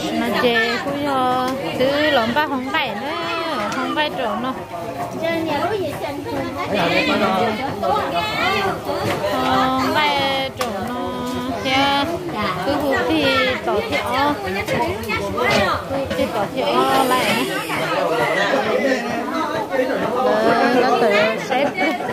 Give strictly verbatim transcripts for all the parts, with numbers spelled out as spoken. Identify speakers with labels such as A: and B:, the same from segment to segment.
A: mà chè cũng cho thứ lồng ba không bảy nữa không bảy trộn nó không bảy trộn nó cha cứ hút thì tỏ thiểu thì tỏ thiểu lại nó tự xếp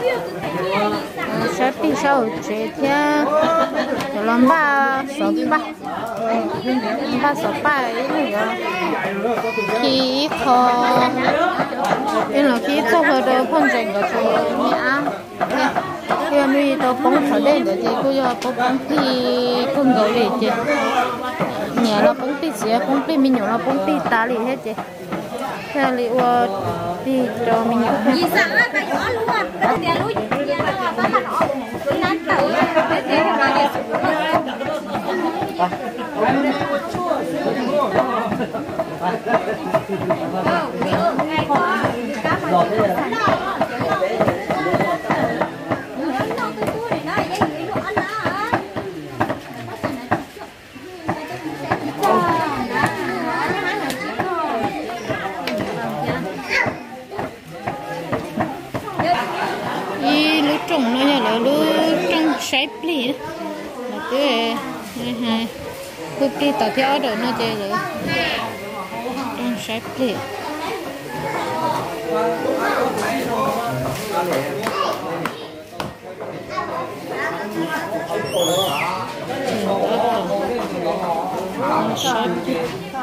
A: xếp đi sau chế theo làm ba sáu ba ba sáu ba ấy nữa khi khó nên là khi cho họ được phong trình của chúng nhã khi mà mình tôi bóng khỏi đây để thì cô cho bóng bóng thì không có gì chứ nhẹ là bóng tí xíu bóng tí mình nhỏ là bóng tí tá lì hết chứ theo lý ua thì cho mình
B: gì sao á bà nhỏ luôn à tiền luôn nhà nó ba thằng họ nán tử để để mà đi
A: trồng nó là lúa trồng sấy pli là cái này cứ đi tàu theo rồi nó chơi rồi trồng sấy pli sấy pli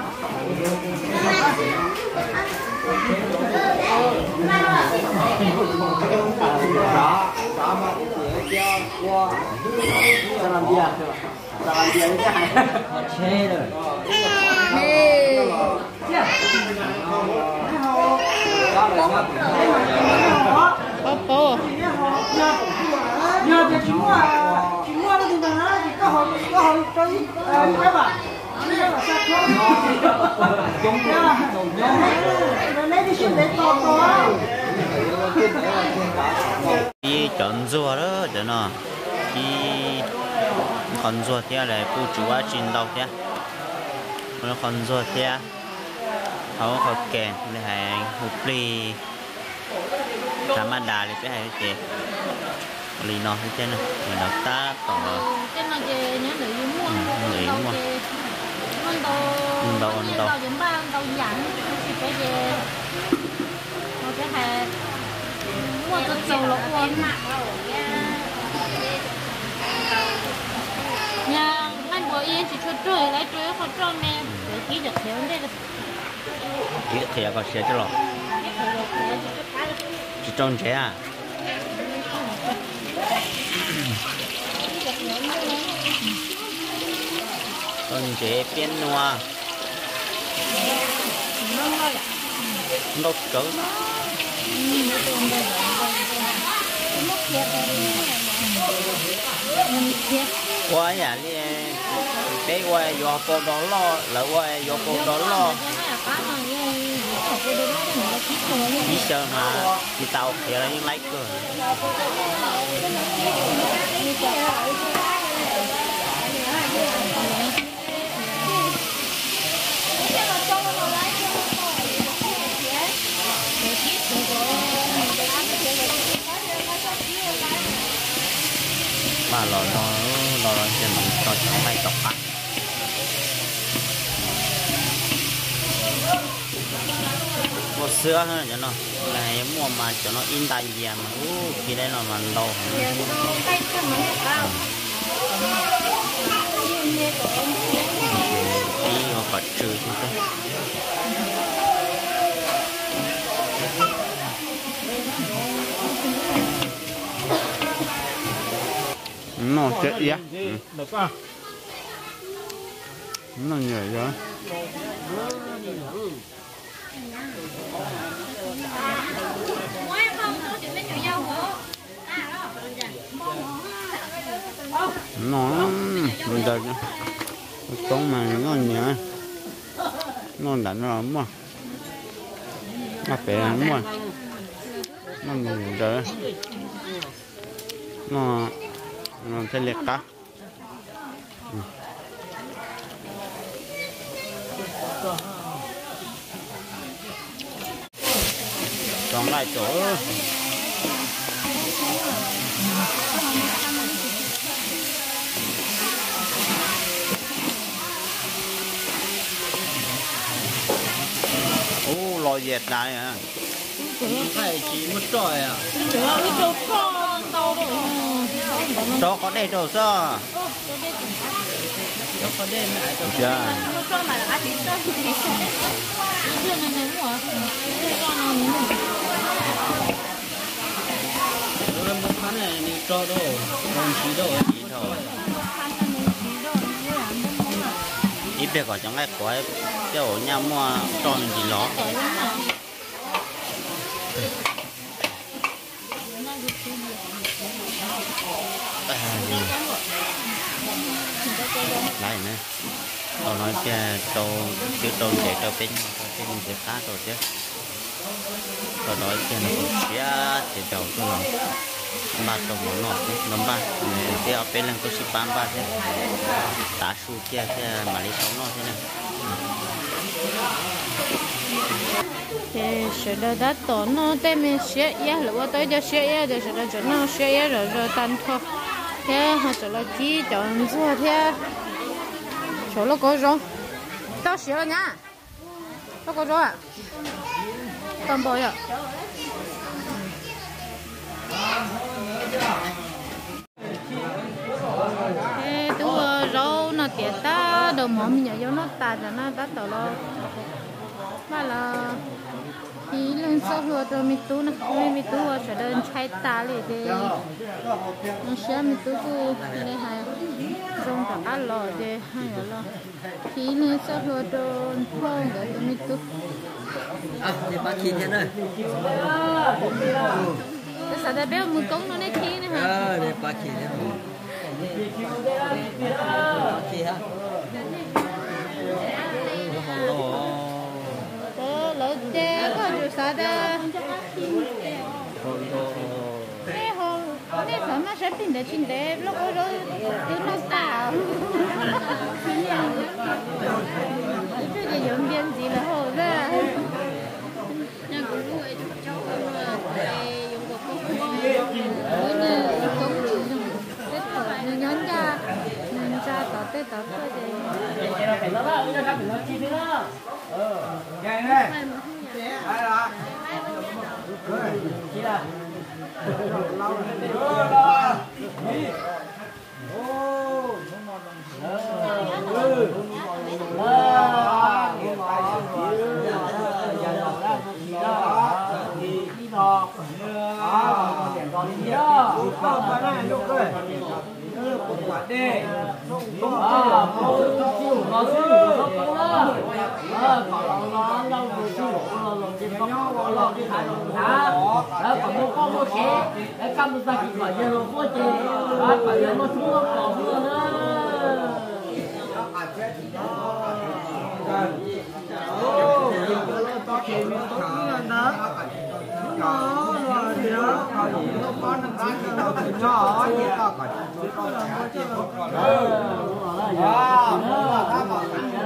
C: sao làm gì à? Sao làm gì thế này? Chê rồi.
A: Bố bố.
D: Nhờ thì chúng mua, chúng mua thì mà có hội có hội cho các bạn.
C: Đi chọn rùa đó cho nó đi con rùa thế là cô chú á chín đâu thế nó con rùa thế họ họ kèn để hàng hộp ly làm ăn đà thì phải hay thế ly nó thế thế này mình đọc ta tỏ
A: cái này về nhớ nữ mua
C: người mua
A: ăn đâu ăn đâu ăn ba ăn đâu dặn thì phải về một cái hè mua từ dầu lỗ quân nhà anh bố yên chỉ cho trời lấy trời không cho mẹ để ký được theo đây được
C: ký thì có xe chứ rồi chỉ trông trẻ à con trẻ biến noa nó cỡ qua nhà đi cái qua vô cô đó lo lại qua vô cô đó lo đi chơi mà đi tàu thì là những lấy cơ mà lò nó lò nó sẽ mình cho chẳng may tọc ạ một sữa hơn cho nó là mua mà cho nó in đại gì mà u khi đấy là mà lâu đi vào vật trừ như thế nó chết giá được à nó nhảy rồi nó mình được con mà nó nhảy nó đánh rồi mà nó bẻ mà nó nhìn rồi nó nó thấy liệt cả Còn lại chỗ ô lò dẹt lại à
E: phải chỉ một trọi à
C: cho có đây đồ sao
E: cho có đêm lại cho
C: chưa
E: nó một tháng này đi cho đồ không chỉ đồ
C: chỉ thôi ít việc ở trong cái quái cái ổ nhau mua cho mình chỉ ló lại nữa tôi nói chứ tôi chứ tôi để cho bên cái công việc khác rồi chứ tôi nói chứ nó cũng xía thì đầu tôi nói ba tôi muốn nọ chứ năm ba thì ở bên là tôi sẽ bán ba chứ tá su kia chứ mà lấy sáu nó thế này
A: thì sẽ được đã tổ nó tên mình sẽ ya là tôi cho sẽ ya thì sẽ được cho nó sẽ ya rồi rồi tan thôi thế họ sẽ là kỹ chọn cho thế chỗ nó có rồi tao sẽ rồi nhá tao có rồi à tao bồi à thế tôi rau nó tiệt ta đồ mỏ mình nhớ nó ta cho nó ta tổ lo mà là thì lên sau rồi rồi mình tu nó mình mình tu sẽ đơn chạy ta lại thì nó sẽ mình tu tu này hay trong cả ăn lò thì hay là thì lên sau rồi rồi phong rồi mình tu
E: à thì bác chị thế này
A: cái sao đây béo mực cống nó này khi này hả
E: ờ để bác chị thế này bác chị hả
A: thế lấy thế có chỗ sao đây thế hôm thế sao mà sẽ tìm được chuyện đấy lúc đó rồi cứ nó sao cái gì dùng biên gì là hồ ra nhà của chú ấy cháu để dùng của cô với nè cũng tết tuổi nên nhắn ra nên ra tỏ tết tỏ tết để
D: Vậy này. Ai là? Chị là. Lâu rồi. Ô, nó rồi thì nó còn gì nó có năm cái nó thì nhỏ gì to còn chúng tôi là có chuyện không còn đâu à nó là các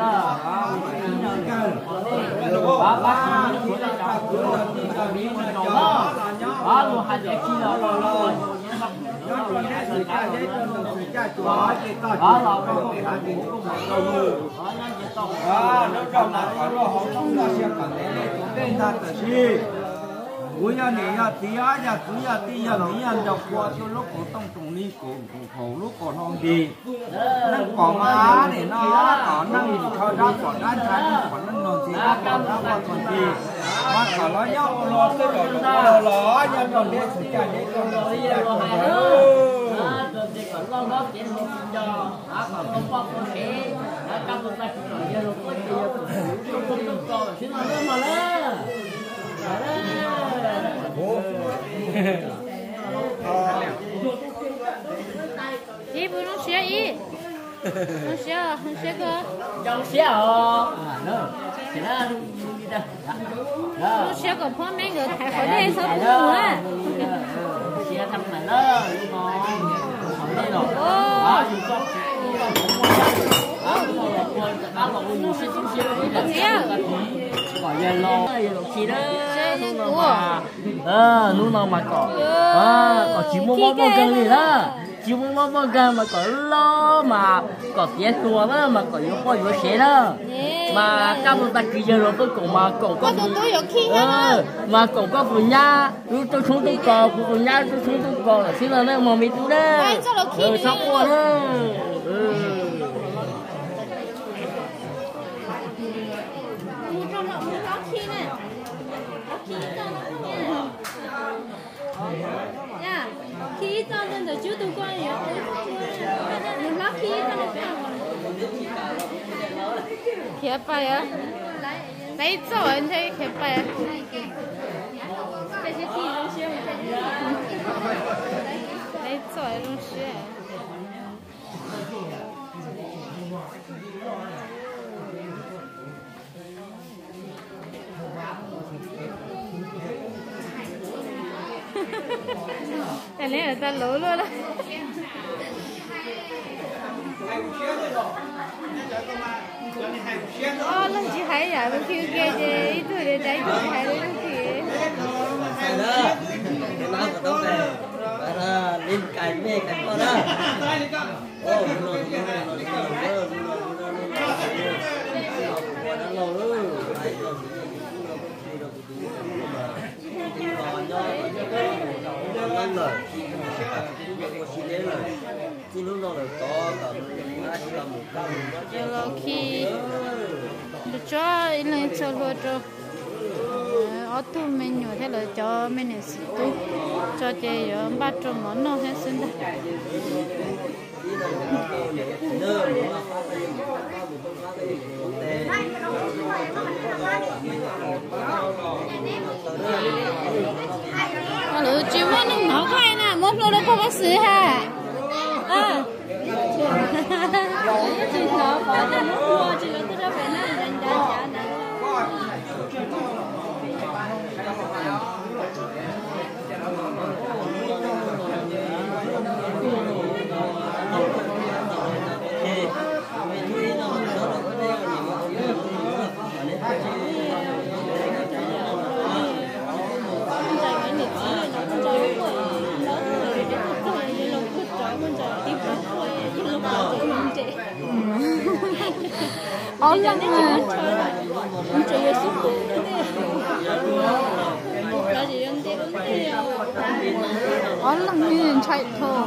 D: bạn bác bác chỉ là cứ là đi là đi mà nhỏ là nhỏ đó luôn hai trẻ kia là là là nó còn cái sự cha đấy nó sự cha chúa thì to đó là cái cái hai cái cũng một đầu mù à nó trong là có rồi họ không là sẽ cần để tên ta tự gì bây giờ này là tí á nhà cứ nhà tí nhà tí nhà đọc qua cho lúc có tông trùng đi cổ cổ lúc còn không đi nó có má để nó có năng cho ra còn đan trái còn nó còn gì còn ra còn còn gì mà cả nó nhau lo cái rồi nó lo nhau còn đi sự trả đi còn lo đi là còn rồi thì còn lo đó chỉ một giờ à còn không bao con thế đã cầm một tay rồi giờ rồi có gì không không không còn xin nó mà lên
A: đi bữa nó xé ý nó xé nó xé cơ
E: trong xé ờ nó thì nó đi đâu
A: nó xé còn phong mấy người thải khỏi đây sao cũng nữa
E: xé thăm này đó ngon không đi rồi đó dùng con đó ăn vào một chút chút xíu gọi yellow yellow kia đó lúc nào mà ờ lúc nào mà có ờ có chỉ một món món gần gì đó chỉ một món món gần mà có lo mà có tiền tua đó mà có yếu có yếu xe đó mà các bạn ta cứ giờ rồi tôi cũng mà cũng có ờ mà cũng có phụ nhà lúc tôi xuống tôi có phụ nhà tôi xuống tôi có là xin là nó mà mình tu đấy rồi xong qua đó
B: nha khi cho nên là chú tôi quan hệ mình lắc khi nó được
A: khép bài á lấy chỗ anh thấy khép bài
B: 这些地方是
A: lấy chỗ luôn xí cái này là ta lố luôn đó ô lần chỉ hay à bên kia kia chứ ít tuổi để trái chỉ hay lên kia
E: đó nó có đâu về là lên cái về cái con đó ô nó nó nó
A: giờ khi được cho lên cho luôn cho ở tu mình nhiều thế là cho mình là sự tu cho chị ở ba trăm món nó hết xin đó à lỡ chỉ muốn nó nói cái nè một lô đó có bác sĩ ha à
B: chỉ nó có cho nó mua chỉ nó tôi cho phải nó đánh giá này
A: ổn lắm à
B: không chỉ là sức khỏe là gì anh đi cũng đi
A: ổn lắm như chạy thôi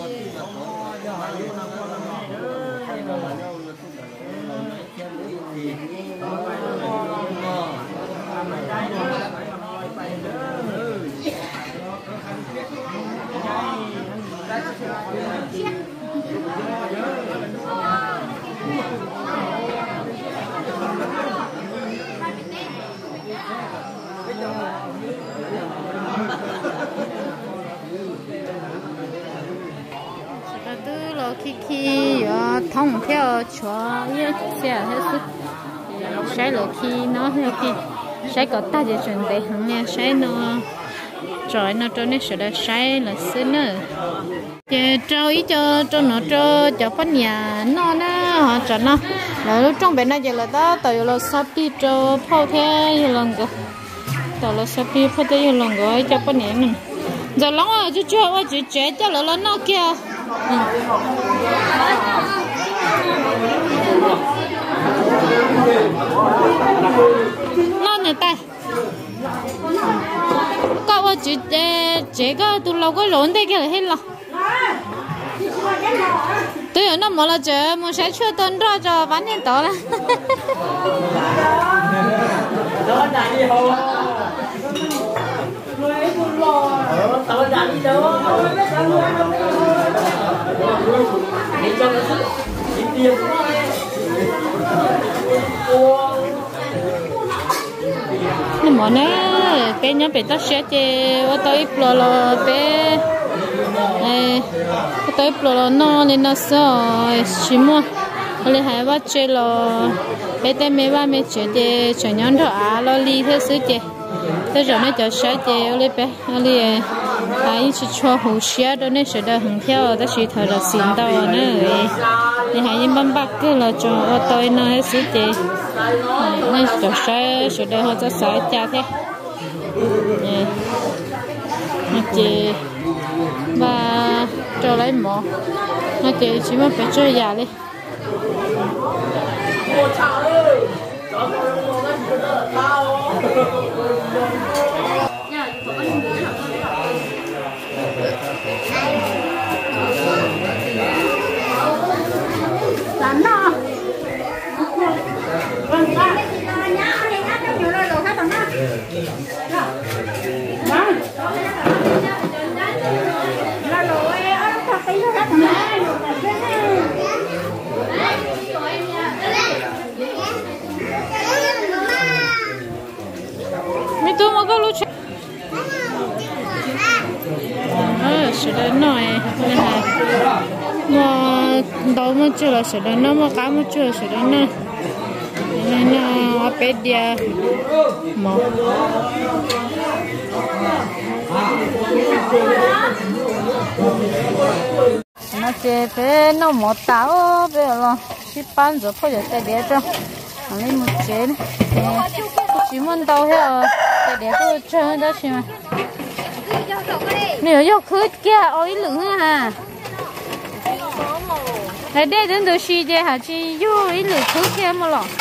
A: tư là khi khi thông theo cho những xe hết sức sẽ là khi nó theo khi sẽ có ta để chuẩn bị hàng ngày sẽ nó rồi nó cho nên sẽ là sẽ là xin nữa thì cho ý cho cho nó cho cho phát nhà nó nó họ cho nó là lúc trong bên này giờ là đó từ là sắp đi cho phao theo như lần cơ từ là sắp đi phao theo như lần cơ cho phát nhà mình giờ lắm rồi chú chưa qua chú chế cho là nó nó kia nó này ta có qua chú chế chế cái tụi lâu cái lộn đây kia là hết rồi tôi ở nó mà là chế muốn sẽ chưa tuần ra cho bán nhân tỏ là
E: tao đã đi đâu đi cho nó sức đi tiền
A: nhưng mà nó bé nhá bé tao sẽ chơi ở tới pro lo bé ở tới pro lo nó lên nó sợ chỉ mua lên hai vợ chơi lo bé tay mấy ba mấy chơi chơi chơi nhón thọ à lo li thế sự chơi tới giờ nó chơi sẽ chơi lên bé lên hay chỉ cho hồ xe đó nên sẽ được hưởng theo đó chỉ thời là xin đâu nữa thì hay những bấm bạc cứ là cho ô tô nó hết sức thì nên cho xe sẽ được họ cho xe cha thế chị và cho lấy mỏ nó chị chỉ muốn phải chơi già đi
B: làm nó
A: mấy tôi mà có lúc chơi ờ sẽ đến nói này mà đâu mà chưa là sẽ đến nó mà cá mà chưa sẽ đến nó nên nó bé dia mà nó chơi bé nó một táo bé lo chỉ bán rồi phải để để cho lấy một chế này chỉ muốn đâu hết để để tôi chơi đó chứ mà nếu yêu khứ kia ôi lửng ha này đây đến từ xí đây hả chị yêu ý lửng khứ kia mà lọ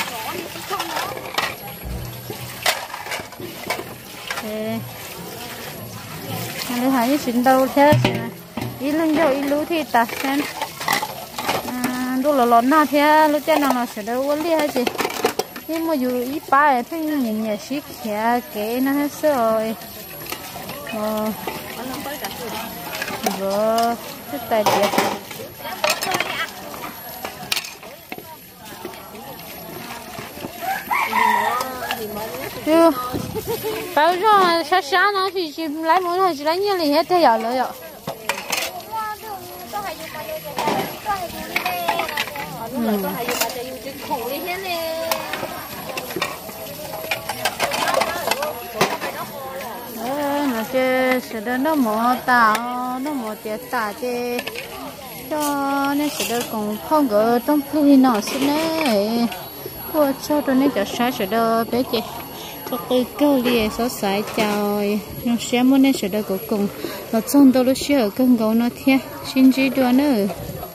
A: này hả như xin đâu thế ý lưng cho ý lú thì ta xem lúc là lọt nào thế lúc trên nào là sẽ đâu có li hay gì nhưng mà dù ý ba thì nhìn nhà xí kia kế nó hết rồi ờ vợ rất tài đẹp chưa bao giờ sáng sáng nó thì chỉ lấy mỗi hồi chỉ lấy nhiều liền hết thế giờ rồi mà chơi sẽ đến nó mỏ tàu nó mỏ tiệt tả chơi cho nên sẽ được cùng không có trong lui nó sẽ này qua cho tôi nên cho sáng sẽ được bé chị cho tôi câu liền số sải chào nó sẽ muốn nên sẽ được cùng cùng và trong đó lúc xưa cơn gấu nó theo xin chỉ đua nữa